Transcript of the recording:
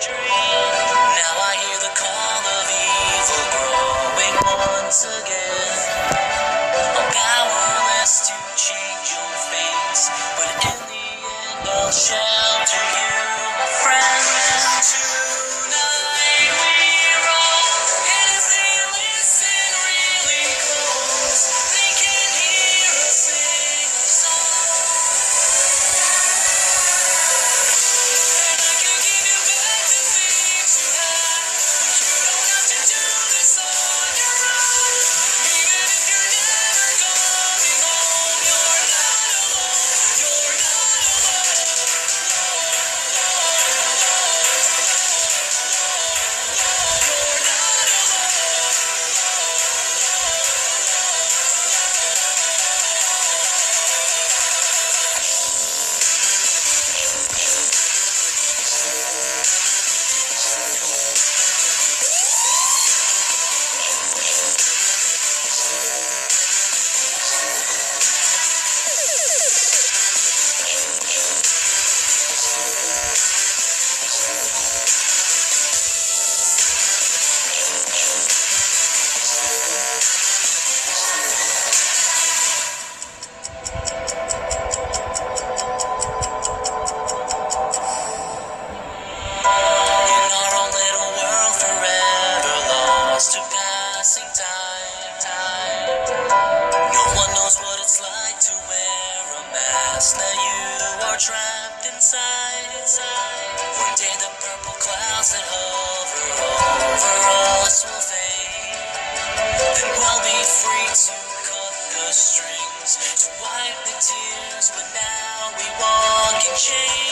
Now I hear the call of evil growing once again. I'm powerless to change your fate, but in the end I'll shelter you, my friend. Tonight we roll, and if they listen really close, they can hear us sing a song. And I can give you back the things you had, but you don't have to do this on your own. Even if you're never coming home, you're not alone. You're not in our own little world, forever lost to passing time. No one knows what it's like to wear a mask. Now you are trapped inside. One day the purple clouds that hover over us will fade. Then we'll be free to cut the strings, to wipe the tears. But now we walk in chains.